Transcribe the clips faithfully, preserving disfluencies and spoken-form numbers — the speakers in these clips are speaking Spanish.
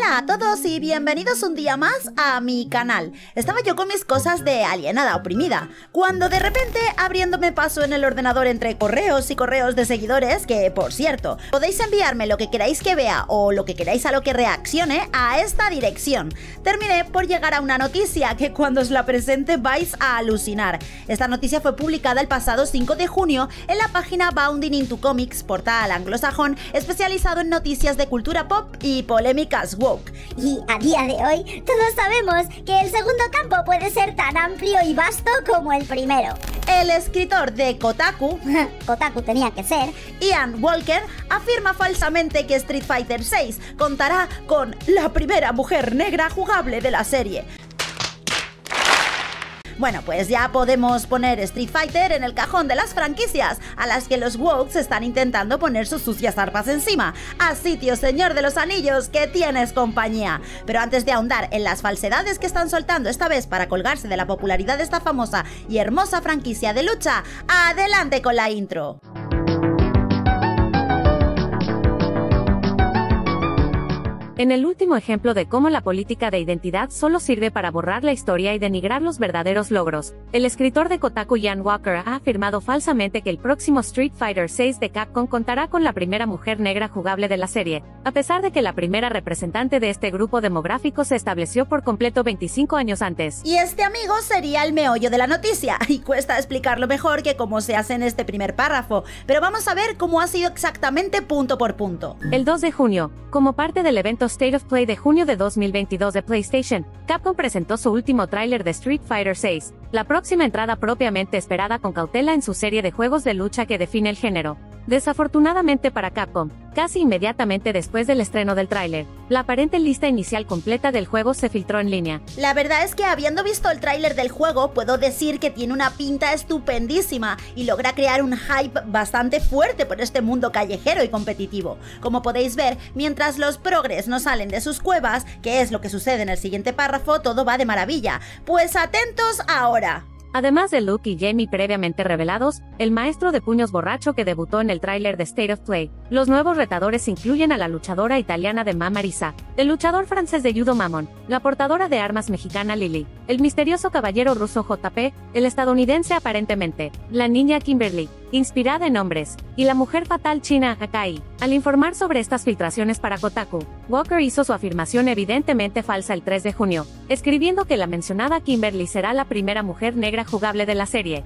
Hola a todos y bienvenidos un día más a mi canal. Estaba yo con mis cosas de alienada oprimida, cuando de repente abriéndome paso en el ordenador entre correos y correos de seguidores, que por cierto, podéis enviarme lo que queráis que vea o lo que queráis a lo que reaccione a esta dirección. Terminé por llegar a una noticia que cuando os la presente vais a alucinar. Esta noticia fue publicada el pasado cinco de junio en la página Bounding into Comics, portal anglosajón especializado en noticias de cultura pop y polémicas woke. Y a día de hoy todos sabemos que el segundo campo puede ser tan amplio y vasto como el primero. El escritor de Kotaku, Kotaku tenía que ser, Ian Walker, afirma falsamente que Street Fighter seis contará con la primera mujer negra jugable de la serie. Bueno, pues ya podemos poner Street Fighter en el cajón de las franquicias a las que los wokes están intentando poner sus sucias arpas encima. Así, tío Señor de los Anillos, que tienes compañía. Pero antes de ahondar en las falsedades que están soltando esta vez para colgarse de la popularidad de esta famosa y hermosa franquicia de lucha, adelante con la intro. En el último ejemplo de cómo la política de identidad solo sirve para borrar la historia y denigrar los verdaderos logros, el escritor de Kotaku Ian Walker ha afirmado falsamente que el próximo Street Fighter seis de Capcom contará con la primera mujer negra jugable de la serie, a pesar de que la primera representante de este grupo demográfico se estableció por completo veinticinco años antes. Y este amigo sería el meollo de la noticia, y cuesta explicarlo mejor que como se hace en este primer párrafo, pero vamos a ver cómo ha sido exactamente punto por punto. El dos de junio, como parte del evento State of Play de junio de dos mil veintidós de PlayStation, Capcom presentó su último tráiler de Street Fighter seis, la próxima entrada propiamente esperada con cautela en su serie de juegos de lucha que define el género. Desafortunadamente para Capcom, casi inmediatamente después del estreno del tráiler, la aparente lista inicial completa del juego se filtró en línea. La verdad es que habiendo visto el tráiler del juego, puedo decir que tiene una pinta estupendísima y logra crear un hype bastante fuerte por este mundo callejero y competitivo. Como podéis ver, mientras los progres no salen de sus cuevas, que es lo que sucede en el siguiente párrafo, todo va de maravilla. Pues atentos ahora. Además de Luke y Jamie previamente revelados, el maestro de puños borracho que debutó en el tráiler de State of Play, los nuevos retadores incluyen a la luchadora italiana de M A Marisa, el luchador francés de judo Mamon, la portadora de armas mexicana Lily, el misterioso caballero ruso J P, el estadounidense aparentemente, la niña Kimberly, inspirada en hombres, y la mujer fatal china Akai. Al informar sobre estas filtraciones para Kotaku, Walker hizo su afirmación evidentemente falsa el tres de junio, escribiendo que la mencionada Kimberly será la primera mujer negra jugable de la serie.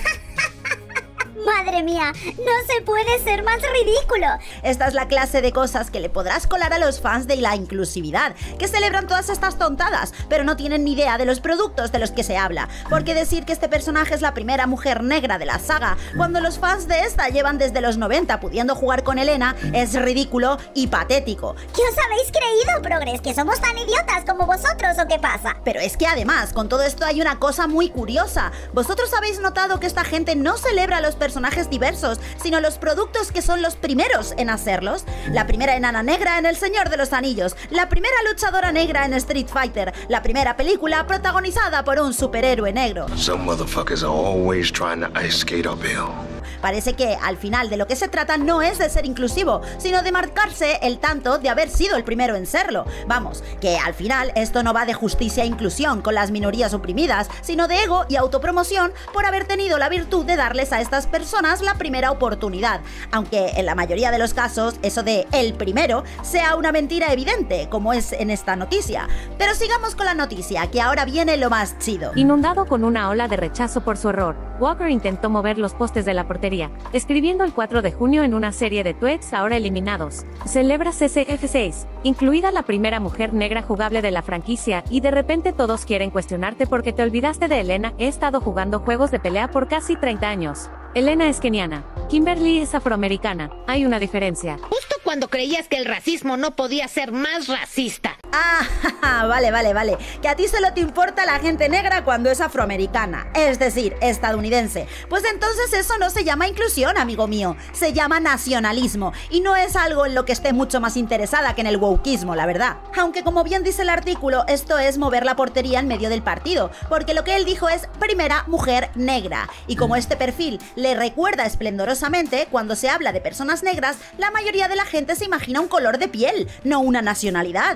¡Madre mía! ¡No se puede ser más ridículo! Esta es la clase de cosas que le podrás colar a los fans de la inclusividad, que celebran todas estas tontadas, pero no tienen ni idea de los productos de los que se habla. Porque decir que este personaje es la primera mujer negra de la saga, cuando los fans de esta llevan desde los noventa pudiendo jugar con Elena, es ridículo y patético. ¿Qué os habéis creído, progres? ¿Que somos tan idiotas como vosotros o qué pasa? Pero es que además, con todo esto hay una cosa muy curiosa. ¿Vosotros habéis notado que esta gente no celebra a los personajes personajes diversos, sino los productos que son los primeros en hacerlos? La primera enana negra en El Señor de los Anillos, la primera luchadora negra en Street Fighter, la primera película protagonizada por un superhéroe negro. Some motherfuckers are always trying to ice skate uphill. Parece que al final de lo que se trata no es de ser inclusivo, sino de marcarse el tanto de haber sido el primero en serlo. Vamos, que al final esto no va de justicia e inclusión con las minorías oprimidas, sino de ego y autopromoción por haber tenido la virtud de darles a estas personas la primera oportunidad, aunque en la mayoría de los casos eso de el primero sea una mentira evidente, como es en esta noticia. Pero sigamos con la noticia, que ahora viene lo más chido. Inundado con una ola de rechazo por su error, Walker intentó mover los postes de la portería, escribiendo el cuatro de junio en una serie de tweets ahora eliminados: celebra C C F seis, incluida la primera mujer negra jugable de la franquicia, y de repente todos quieren cuestionarte porque te olvidaste de Elena. He estado jugando juegos de pelea por casi treinta años. Elena es keniana, Kimberly es afroamericana, hay una diferencia. Justo cuando creías que el racismo no podía ser más racista. Ah, vale, vale, vale. Que a ti solo te importa la gente negra cuando es afroamericana, es decir, estadounidense. Pues entonces eso no se llama inclusión, amigo mío. Se llama nacionalismo. Y no es algo en lo que esté mucho más interesada que en el wokeismo, la verdad. Aunque como bien dice el artículo, esto es mover la portería en medio del partido. Porque lo que él dijo es primera mujer negra. Y como este perfil le recuerda esplendorosamente, cuando se habla de personas negras, la mayoría de la gente se imagina un color de piel, no una nacionalidad. Y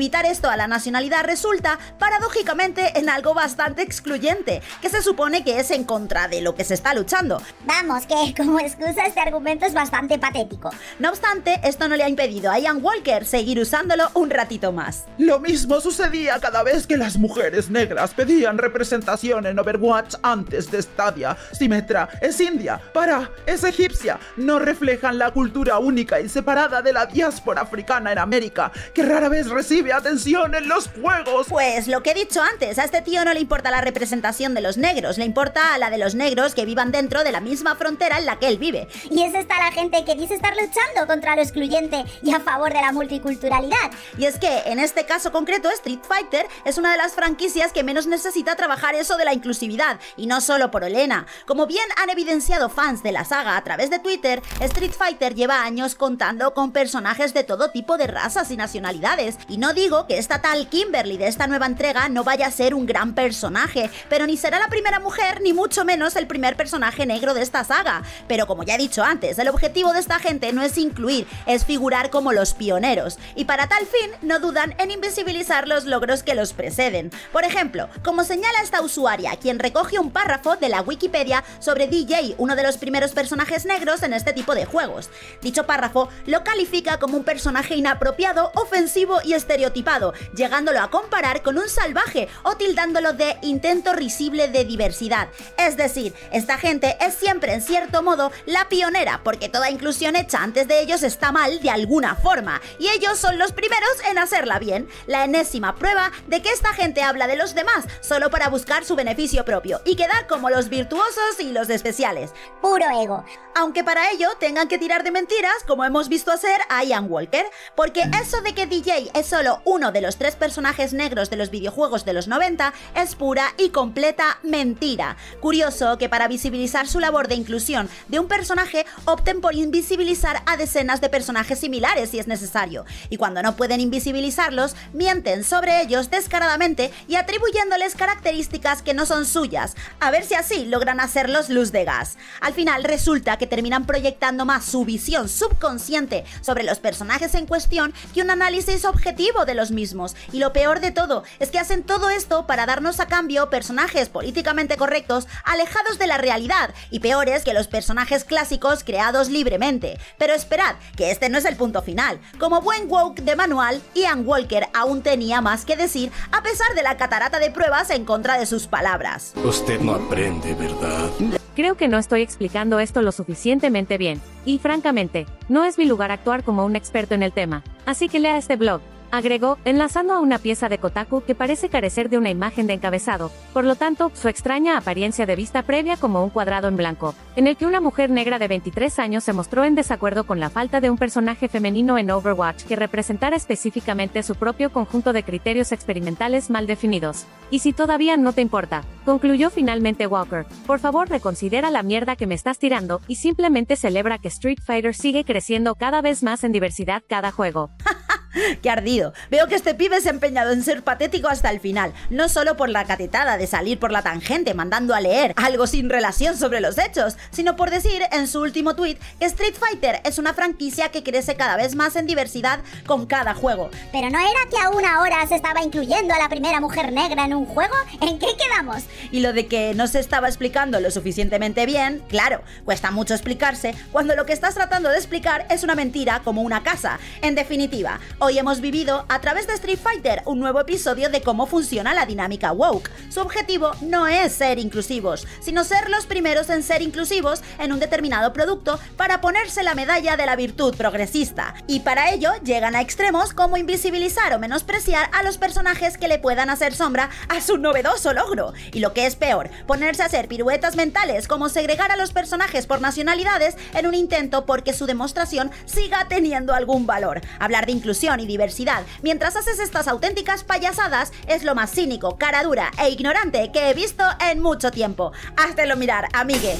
limitar esto a la nacionalidad resulta, paradójicamente, en algo bastante excluyente, que se supone que es en contra de lo que se está luchando. Vamos, que como excusa este argumento es bastante patético. No obstante, esto no le ha impedido a Ian Walker seguir usándolo un ratito más. Lo mismo sucedía cada vez que las mujeres negras pedían representación en Overwatch antes de Stadia. Symmetra es india, Para es egipcia, no reflejan la cultura única y separada de la diáspora africana en América, que rara vez recibe atención en los juegos. Pues lo que he dicho antes, a este tío no le importa la representación de los negros, le importa a la de los negros que vivan dentro de la misma frontera en la que él vive. Y es esta la gente que dice estar luchando contra lo excluyente y a favor de la multiculturalidad. Y es que, en este caso concreto, Street Fighter es una de las franquicias que menos necesita trabajar eso de la inclusividad, y no solo por Olena. Como bien han evidenciado fans de la saga a través de Twitter, Street Fighter lleva años contando con personajes de todo tipo de razas y nacionalidades, y no digo que esta tal Kimberly de esta nueva entrega no vaya a ser un gran personaje, pero ni será la primera mujer ni mucho menos el primer personaje negro de esta saga. Pero como ya he dicho antes, el objetivo de esta gente no es incluir, es figurar como los pioneros, y para tal fin no dudan en invisibilizar los logros que los preceden. Por ejemplo, como señala esta usuaria, quien recoge un párrafo de la Wikipedia sobre D J, uno de los primeros personajes negros en este tipo de juegos. Dicho párrafo lo califica como un personaje inapropiado, ofensivo y estereotipado, llegándolo a comparar con un salvaje o tildándolo de intento risible de diversidad. Es decir, esta gente es siempre en cierto modo la pionera, porque toda inclusión hecha antes de ellos está mal de alguna forma, y ellos son los primeros en hacerla bien. La enésima prueba de que esta gente habla de los demás solo para buscar su beneficio propio y quedar como los virtuosos y los especiales. Puro ego. Aunque para ello tengan que tirar de mentiras, como hemos visto hacer a Ian Walker, porque eso de que D J es solo uno de los tres personajes negros de los videojuegos de los noventa es pura y completa mentira. Curioso que para visibilizar su labor de inclusión de un personaje opten por invisibilizar a decenas de personajes similares si es necesario, y cuando no pueden invisibilizarlos, mienten sobre ellos descaradamente y atribuyéndoles características que no son suyas, a ver si así logran hacerlos luz de gas. Al final resulta que terminan proyectando más su visión subconsciente sobre los personajes en cuestión que un análisis objetivo de los mismos, y lo peor de todo es que hacen todo esto para darnos a cambio personajes políticamente correctos alejados de la realidad y peores que los personajes clásicos creados libremente. Pero esperad, que este no es el punto final. Como buen woke de manual, Ian Walker aún tenía más que decir a pesar de la catarata de pruebas en contra de sus palabras. Usted no aprende, ¿verdad? Creo que no estoy explicando esto lo suficientemente bien, y francamente, no es mi lugar actuar como un experto en el tema, así que lea este blog. Agregó, enlazando a una pieza de Kotaku que parece carecer de una imagen de encabezado, por lo tanto, su extraña apariencia de vista previa como un cuadrado en blanco, en el que una mujer negra de veintitrés años se mostró en desacuerdo con la falta de un personaje femenino en Overwatch que representara específicamente su propio conjunto de criterios experimentales mal definidos. Y si todavía no te importa, concluyó finalmente Walker, por favor reconsidera la mierda que me estás tirando y simplemente celebra que Street Fighter sigue creciendo cada vez más en diversidad cada juego. ¡Qué ardido! Veo que este pibe se ha empeñado en ser patético hasta el final, no solo por la catetada de salir por la tangente mandando a leer algo sin relación sobre los hechos, sino por decir en su último tweet que Street Fighter es una franquicia que crece cada vez más en diversidad con cada juego. Pero ¿no era que aún ahora se estaba incluyendo a la primera mujer negra en un juego? ¿En qué quedamos? Y lo de que no se estaba explicando lo suficientemente bien, claro, cuesta mucho explicarse cuando lo que estás tratando de explicar es una mentira como una casa. En definitiva, hoy hemos vivido a través de Street Fighter un nuevo episodio de cómo funciona la dinámica woke. Su objetivo no es ser inclusivos, sino ser los primeros en ser inclusivos en un determinado producto para ponerse la medalla de la virtud progresista. Y para ello llegan a extremos como invisibilizar o menospreciar a los personajes que le puedan hacer sombra a su novedoso logro. Y lo que es peor, ponerse a hacer piruetas mentales como segregar a los personajes por nacionalidades en un intento porque su demostración siga teniendo algún valor. Hablar de inclusión y diversidad mientras haces estas auténticas payasadas es lo más cínico, cara dura e ignorante que he visto en mucho tiempo. Háztelo mirar, amigue.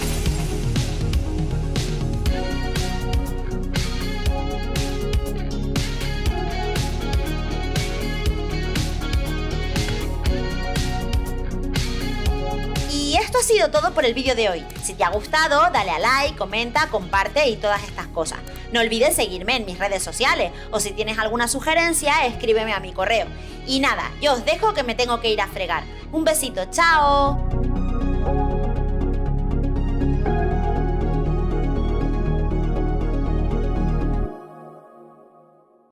Y esto ha sido todo por el vídeo de hoy. Si te ha gustado, dale a like, comenta, comparte y todas estas cosas. No olvides seguirme en mis redes sociales, o si tienes alguna sugerencia, escríbeme a mi correo. Y nada, yo os dejo que me tengo que ir a fregar. Un besito, chao.